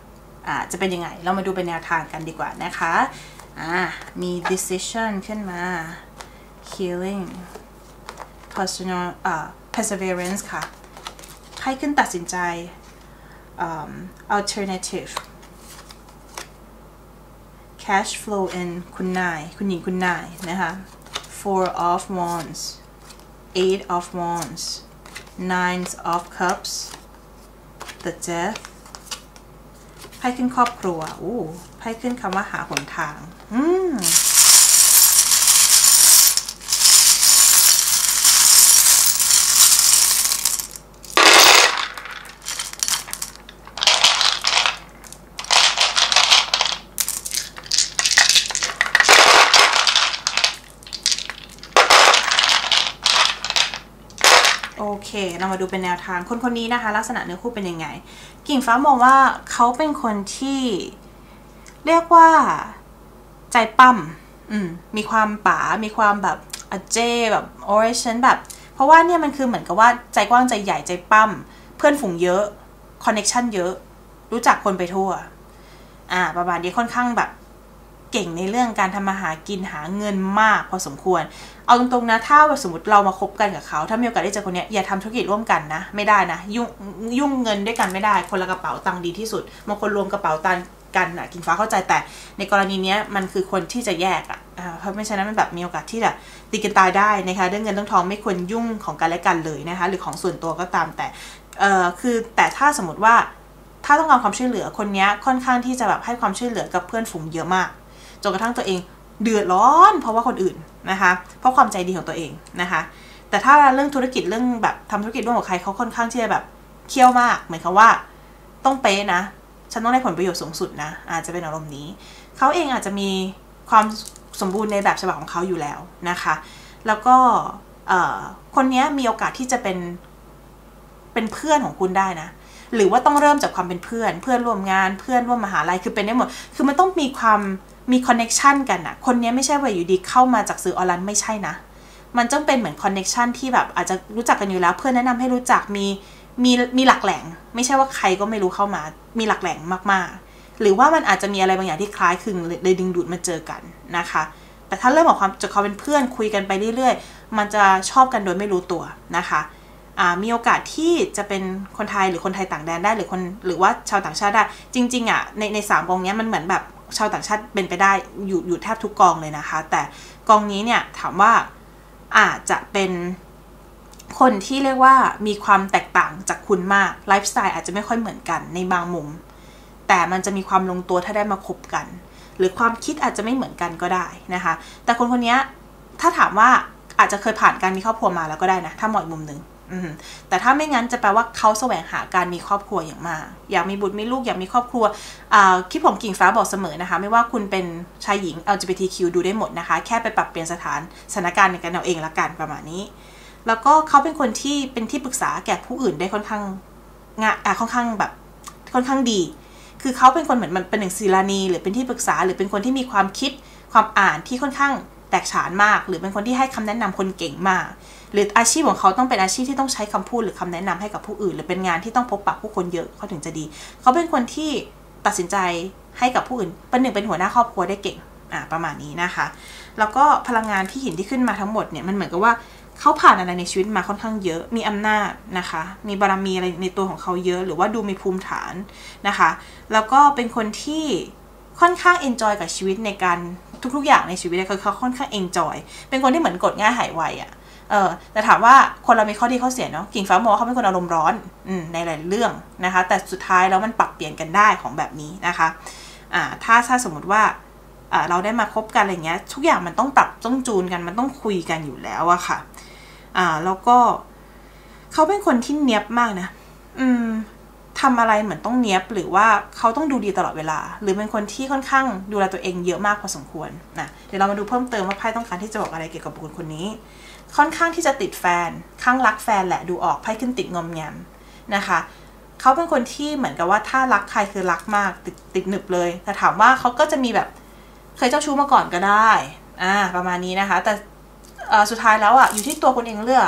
อ่าจะเป็นยังไงเรามาดูเป็นแนวทางกันดีกว่านะคะอ่ามี decision ขึ้นมา healing personal อ่า perseverance ค่ะให้ขึ้นตัดสินใจ um, alternative cash flow in คุณนายคุณหญิงคุณนายนะคะ four of wands eight of wands nine of cups the death ไพ่ขึ้นครอบครัวอู้ไพ่ขึ้นคำว่าหาหนทางอืมโอเคเรามาดูเป็นแนวทางคนคนนี้นะคะลักษณะเนื้อคู่เป็นยังไงกิ่งฟ้ามองว่าเขาเป็นคนที่เรียกว่าใจปั้มอืมมีความป๋ามีความแบบอเจแบบโอเรชันแบบเพราะว่าเนี่ยมันคือเหมือนกับว่าใจกว้างใจใหญ่ใจปั้มเพื่อนฝูงเยอะคอนเนคชั่นเยอะรู้จักคนไปทั่วอ่าประมาณนี้ค่อนข้างแบบเก่งในเรื่องการทำมาหากินหาเงินมากพอสมควรเอาตรงๆนะถ้าสมมติเรามาคบกันกับเขาถ้ามีโอกาสได้เจอคนนี้อย่าทำธุรกิจร่วมกันนะไม่ได้นะยุ่งยุ่งเงินด้วยกันไม่ได้คนละกระเป๋าตังค์ดีที่สุดบางคนรวมกระเป๋าตังค์กันนะกิ่งฟ้าเข้าใจแต่ในกรณีนี้มันคือคนที่จะแยกอ่ะเพราะไม่ฉะนั้นมันแบบมีโอกาสที่จะตีกันตายได้นะคะเรื่องเงินเรื่องทองไม่ควรยุ่งของกันและกันเลยนะคะหรือของส่วนตัวก็ตามแต่เอ่อคือแต่ถ้าสมมติว่าถ้าต้องการความช่วยเหลือคนนี้ค่อนข้างที่จะแบบให้ความช่วยเหลือกับเพื่อนฝูงเยอะมากจนกระทั่งตัวเองเดือดร้อนเพราะว่าคนอื่นนะคะเพราะความใจดีของตัวเองนะคะแต่ถ้าเรื่องธุรกิจเรื่องแบบทำธุรกิจร่วมกับใครเขาค่อนข้างที่จะแบบเคี่ยวมากเหมือนกับว่าต้องเป๊ะนะฉันต้องได้ผลประโยชน์สูงสุดนะอาจจะเป็นอารมณ์นี้เขาเองอาจจะมีความสมบูรณ์ในแบบฉบับของเขาอยู่แล้วนะคะแล้วก็คนนี้มีโอกาสที่จะเป็นเป็นเพื่อนของคุณได้นะหรือว่าต้องเริ่มจากความเป็นเพื่อนเพื่อนร่วมงานเพื่อนร่วมมหาลัยคือเป็นได้หมดคือมันต้องมีความมีคอนเน็กชันกันอะคนนี้ไม่ใช่ว่าอยู่ดีเข้ามาจากสื่อออนไลน์ไม่ใช่นะมันต้องเป็นเหมือนคอนเน็กชันที่แบบอาจจะรู้จักกันอยู่แล้วเพื่อนแนะนำให้รู้จักมีมีมีหลักแหล่งไม่ใช่ว่าใครก็ไม่รู้เข้ามามีหลักแหล่งมากๆหรือว่ามันอาจจะมีอะไรบางอย่างที่คล้ายคลึงเลยดึงดูดมาเจอกันนะคะแต่ถ้าเริ่มของความจะเขาเป็นเพื่อนคุยกันไปเรื่อยๆมันจะชอบกันโดยไม่รู้ตัวนะคะมีโอกาสที่จะเป็นคนไทยหรือคนไทยต่างแดนได้หรือคนหรือว่าชาวต่างชาติได้จริงๆอ่ะในในสามกองนี้มันเหมือนแบบชาวต่างชาติเป็นไปได้อยู่อยู่แทบทุกกองเลยนะคะแต่กองนี้เนี่ยถามว่าอาจจะเป็นคนที่เรียกว่ามีความแตกต่างจากคุณมากไลฟ์สไตล์อาจจะไม่ค่อยเหมือนกันในบางมุมแต่มันจะมีความลงตัวถ้าได้มาคบกันหรือความคิดอาจจะไม่เหมือนกันก็ได้นะคะแต่คนคนนี้ถ้าถามว่าอาจจะเคยผ่านการมีครอบครัวมาแล้วก็ได้นะถ้ามองอีกมุมนึงแต่ถ้าไม่งั้นจะแปลว่าเขาแสวงหาการมีครอบครัวอย่างมากอยากมีบุตรมีลูกอยากมีครอบครัวคลิปของกิ่งฟ้าบอกเสมอนะคะไม่ว่าคุณเป็นชายหญิง แอล จี บี ที คิว ดูได้หมดนะคะแค่ไปปรับเปลี่ยนสถานสถานการณ์ในการเอาเองละกันประมาณนี้แล้วก็เขาเป็นคนที่เป็นที่ปรึกษาแก่ผู้อื่นได้ค่อนข้างงะค่อนข้างแบบค่อนข้างดีคือเขาเป็นคนเหมือนมันเป็นหนึ่งศิลานีหรือเป็นที่ปรึกษาหรือเป็นคนที่มีความคิดความอ่านที่ค่อนข้างแตกฉานมากหรือเป็นคนที่ให้คำแนะนำคนเก่งมากหรืออาชีพของเขาต้องเป็นอาชีพที่ต้องใช้คำพูดหรือคำแนะนำให้กับผู้อื่นหรือเป็นงานที่ต้องพบปะผู้คนเยอะเขาถึงจะดีเขาเป็นคนที่ตัดสินใจให้กับผู้อื่นเป็นหนึ่งเป็นหัวหน้าครอบครัวได้เก่งอ่าประมาณนี้นะคะแล้วก็พลังงานที่หินที่ขึ้นมาทั้งหมดเนี่ยมันเหมือนกับว่าเขาผ่านอะไรในชีวิตมาค่อนข้างเยอะมีอำนาจนะคะมีบารมีอะไรในตัวของเขาเยอะหรือว่าดูมีภูมิฐานนะคะแล้วก็เป็นคนที่ค่อนข้างเอนจอยกับชีวิตในการทุกๆอย่างในชีวิตคือเขาค่อนข้างเอนจอยเป็นคนที่เหมือนกดง่ายหายไวอ่ะเออแต่ถามว่าคนเรามีข้อดีข้อเสียเนาะกิ่งฟ้ามองว่าเขาเป็นคนอารมณ์ร้อนอืมในหลายเรื่องนะคะแต่สุดท้ายแล้วมันปรับเปลี่ยนกันได้ของแบบนี้นะคะอ่าถ้าถ้าสมมติว่าอ่าเราได้มาคบกันอะไรเงี้ยทุกอย่างมันต้องปรับต้องจูนกันมันต้องคุยกันอยู่แล้วอะค่ะอ่าแล้วก็เขาเป็นคนที่เนียบมากนะอืมทำอะไรเหมือนต้องเนียบหรือว่าเขาต้องดูดีตลอดเวลาหรือเป็นคนที่ค่อนข้างดูแลตัวเองเยอะมากพอสมควรนะเดี๋ยวเรามาดูเพิ่มเติมว่าไพ่ต้องการที่จะบอกอะไรเกี่ยวกับบุคคลคนนี้ค่อนข้างที่จะติดแฟนข้างรักแฟนแหละดูออกไพ่ขึ้นติดงอมแงมนะคะเขาเป็นคนที่เหมือนกับว่าถ้ารักใครคือรักมากติดติดหนึบเลยแต่ถามว่าเขาก็จะมีแบบเคยเจ้าชู้มาก่อนก็ได้อ่าประมาณนี้นะคะแต่สุดท้ายแล้วอ่ะอยู่ที่ตัวคนเองเลือก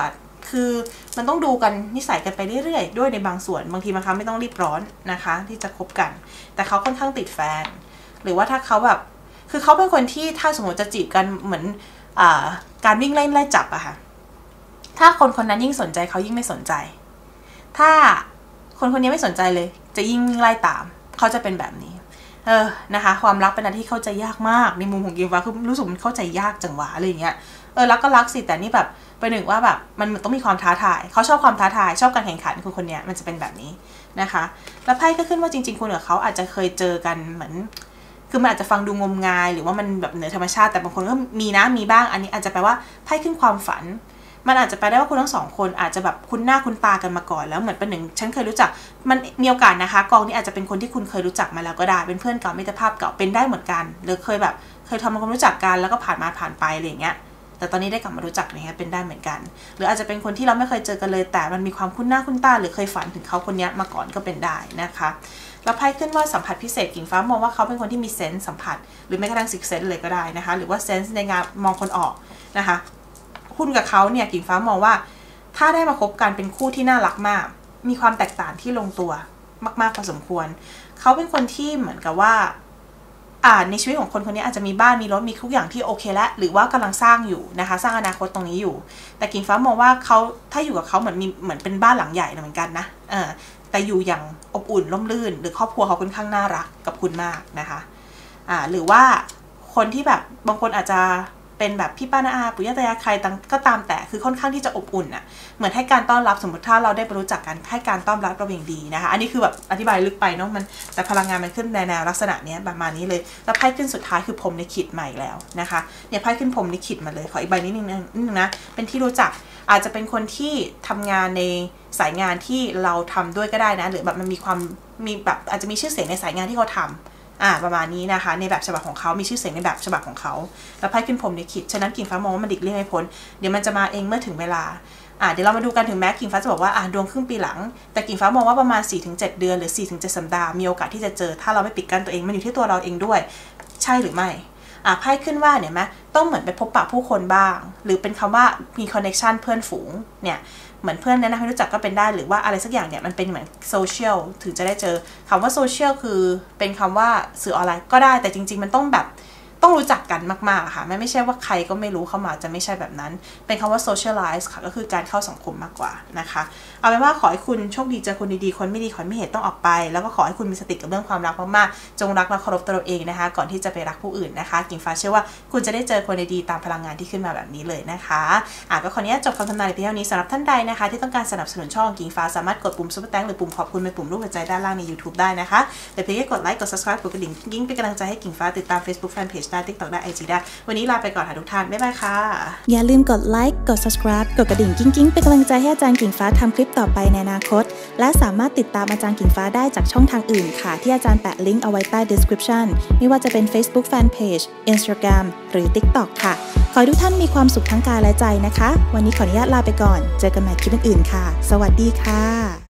คือมันต้องดูกันนิสัยกันไปเรื่อยๆด้วยในบางส่วนบางทีบางครั้งไม่ต้องรีบร้อนนะคะที่จะคบกันแต่เขาค่อนข้างติดแฟนหรือว่าถ้าเขาแบบคือเขาเป็นคนที่ถ้าสมมติจะจีบกันเหมือนอ่าการวิ่งไล่ไล่จับอะค่ะถ้าคนคนนั้นยิ่งสนใจเขายิ่งไม่สนใจถ้าคนคนนี้ไม่สนใจเลยจะยิ่งวิ่งไล่ตามเขาจะเป็นแบบนี้เออนะคะความรักเป็นอะไรที่เข้าใจยากมากในมุมของกิมฟ้าคือรู้สึกมันเข้าใจยากจังหวะอะไรอย่างเงี้ยเออรักก็รักสิแต่นี่แบบไปหนึ่งว่าแบบมันต้องมีความท้าทายเขาชอบความท้าทายชอบการแข่งขันคือคนเนี้ยมันจะเป็นแบบนี้นะคะแล้วไพ่ก็ขึ้นว่าจริงๆคุณกับเขาอาจจะเคยเจอกันเหมือนคือมันอาจจะฟังดูงมงายหรือว่ามันแบบเหนือธรรมชาติแต่บางคนก็มีนะมีบ้างอันนี้อาจจะแปลว่าไพ่ขึ้นความฝันมันอาจจะแปลได้ว่าคุณทั้งสองคนอาจจะแบบคุ้นหน้าคุ้นตากันมาก่อนแล้วเหมือนเป็นหนึ่งฉันเคยรู้จักมันมีโอกาสนะคะกองนี้อาจจะเป็นคนที่คุณเคยรู้จักมาแล้วก็ได้เป็นเพื่อนเก่ามิตรภาพเก่าเป็นได้เหมือนกันหรือเคยแบบเคยทำความรู้จักกันแล้วก็ผ่านมาผ่านไปอะไรอย่างเงี้ยแต่ตอนนี้ได้กลับมารู้จักอะไรเงี้ยเป็นได้เหมือนกันหรืออาจจะเป็นคนที่เราไม่เคยเจอกันเลยแต่มันมีความคุ้นหน้าคุ้นตาหรือเคยฝันถึงเขาคนนี้มาก่อนก็เป็นได้นะคะแล้วไพ่ขึ้นว่าสัมผัสพิเศษกิ่งฟ้ามองว่าเขาเป็นคนที่มีเซนส์สัมผัสหรือแม้กระทั่งซิกเซนส์เลยก็ได้นะคะหรือว่าเซนส์ในงานมองคนออกนะคะคุณกับเขาเนี่ยกิ่งฟ้ามองว่าถ้าได้มาคบกันเป็นคู่ที่น่ารักมากมีความแตกต่างที่ลงตัวมากๆพอสมควรเขาเป็นคนที่เหมือนกับว่าอ่าในชีวิตของคนคนนี้อาจจะมีบ้านมีรถมีทุกอย่างที่โอเคแล้วหรือว่ากำลังสร้างอยู่นะคะสร้างอนาคตตรงนี้อยู่แต่กิ่งฟ้ามองว่าเขาถ้าอยู่กับเขาเหมือนมีเหมือนเป็นบ้านหลังใหญ่เหมือนกันนะเออแต่อยู่อย่างอบอุ่นร่มรื่นหรือครอบครัวเขาค่อนข้างน่ารักกับคุณมากนะคะอ่าหรือว่าคนที่แบบบางคนอาจจะเป็นแบบพี่ป้าน้าอาปู่ย่าตายายใครก็ตามแต่คือค่อนข้างที่จะอบอุ่นอ่ะเหมือนให้การต้อนรับสมมติถ้าเราได้ไปรู้จักกันให้การต้อนรับเราอย่างดีนะคะอันนี้คือแบบอธิบายลึกไปเนาะมันแต่พลังงานมันขึ้นในแนวลักษณะนี้ประมาณนี้เลยแล้วไพ่ขึ้นสุดท้ายคือพรหมลิขิตใหม่แล้วนะคะเนี่ยไพ่ขึ้นพรหมลิขิตมาเลยขออีกใบนิดนึงนิดนึงนะเป็นที่รู้จักอาจจะเป็นคนที่ทำงานในสายงานที่เราทำด้วยก็ได้นะหรือแบบมันมีความมีแบบอาจจะมีชื่อเสียงในสายงานที่เขาทำอ่าประมาณนี้นะคะในแบบฉบับของเขามีชื่อเสียงในแบบฉบับของเขาแล้วไพ่ขึ้นพรหมลิขิตฉะนั้นกิ่งฟ้ามองว่ามันดิกเลี่ยงไม่พ้นเดี๋ยวมันจะมาเองเมื่อถึงเวลาอ่าเดี๋ยวเรามาดูกันถึงแม้กิ่งฟ้าจะบอกว่าอ่าดวงครึ่งปีหลังแต่กิ่งฟ้ามองว่าประมาณ สี่ถึงเจ็ด เดือนหรือ สี่ถึงเจ็ด สัปดาห์มีโอกาสที่จะเจอถ้าเราไม่ปิดกั้นตัวเองมันอยู่ที่ตัวเราเองด้วยใช่หรือไม่อ่าไพ่ขึ้นว่าเนี่ยไหมต้องเหมือนไปพบปะผู้คนบ้างหรือเป็นคำว่ามีคอนเนคชั่นเพื่อนฝูงเนี่ยเหมือนเพื่อนแนะนำให้รู้จักก็เป็นได้หรือว่าอะไรสักอย่างเนี่ยมันเป็นเหมือนโซเชียลถึงจะได้เจอคำว่าโซเชียลคือเป็นคำว่าสื่อออนไลน์ก็ได้แต่จริงๆมันต้องแบบต้องรู้จักกันมากๆค่ะไม่ไม่ใช่ว่าใครก็ไม่รู้เข้ามาจะไม่ใช่แบบนั้นเป็นคำว่า socialize ค่ะก็คือการเข้าสังคมมากกว่านะคะเอาเป็นว่าขอให้คุณโชคดีเจอคนดีๆคนไม่ดีขอไม่เหตุต้องออกไปแล้วก็ขอให้คุณมีสติกับเรื่องความรักมากๆจงรักและเคารพตัวเราเองนะคะก่อนที่จะไปรักผู้อื่นนะคะกิ่งฟ้าเชื่อว่าคุณจะได้เจอคนดีๆตามพลังงานที่ขึ้นมาแบบนี้เลยนะคะอ่ะก็ขออนุญาตจบคำทำนายในเพียงเท่านี้สำหรับท่านใดนะคะที่ต้องการสนับสนุนช่องกิ่งฟ้าสามารถกดปุ่มซุปเปอร์แตงหรือปุ่มขอบคุณเป็นปุ่มรูปหัวใจด้านล่างใน YouTube ได้นะคะแต่เพียงแค่กดไลค์กด ซับสไครบ์ กดกระดิ่งยิ่งเป็นกำลังใจให้กิ่งฟ้าติดตาม Facebook Fanpage ได้ TikTok ได้ ไอ จี ได้วันนี้ลาไปก่อนค่ะทุกท่านบ๊ายบายค่ะอย่าลืมกดไลค์กด ซับสไครบ์ กดกระดิ่งกิ๊งๆเป็นกำลังใจให้อาจารย์กิ่งฟ้าทำคลิปต่อไปในอนาคตและสามารถติดตามอาจารย์กิ่งฟ้าได้จากช่องทางอื่นค่ะที่อาจารย์แปะลิงก์เอาไว้ใต้ description ไม่ว่าจะเป็น Facebook Fanpage Instagram หรือ TikTok ค่ะขอให้ทุกท่านมีความสุขทั้งกายและใจนะคะวันนี้ขออนุญาตลาไปก่อนเจอกันใหม่คลิปอื่นๆค่ะสวัสดีค่ะ